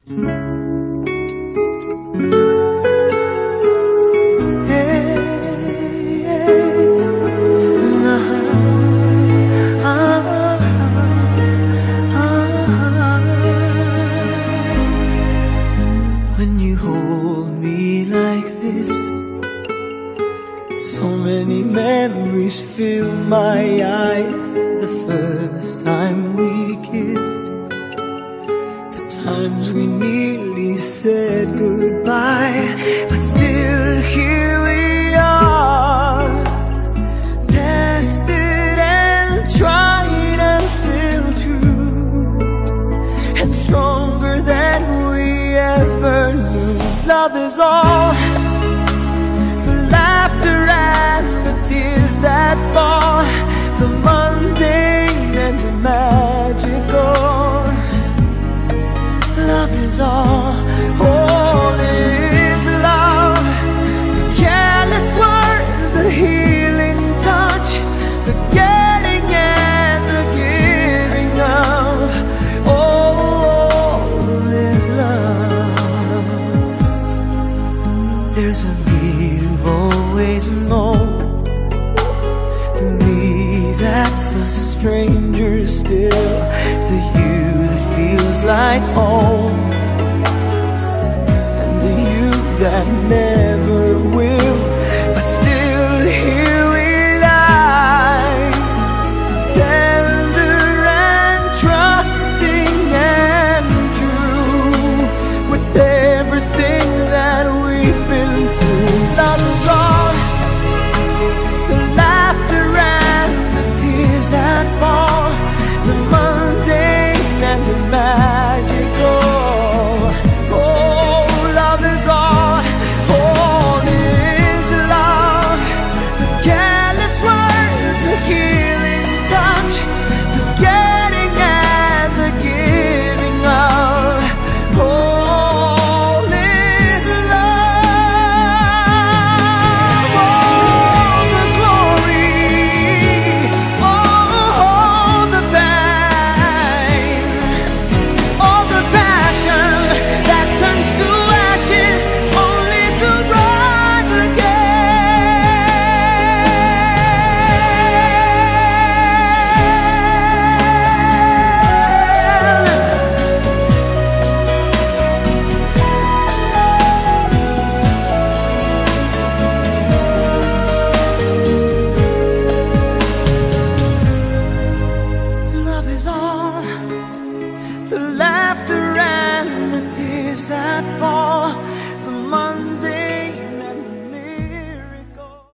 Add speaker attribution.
Speaker 1: When you hold me like this, so many memories fill my eyes. The first time we kissed, the times we nearly said goodbye, but still here we are, tested and tried and still true, and stronger than we ever knew. Love is all, the laughter and the tears that fall, the mundane and the magical. Love is all is love. The careless word, the healing touch, the getting and the giving of, all is love. There's a me you've always known, the me that's a stranger still, the you that feels like home.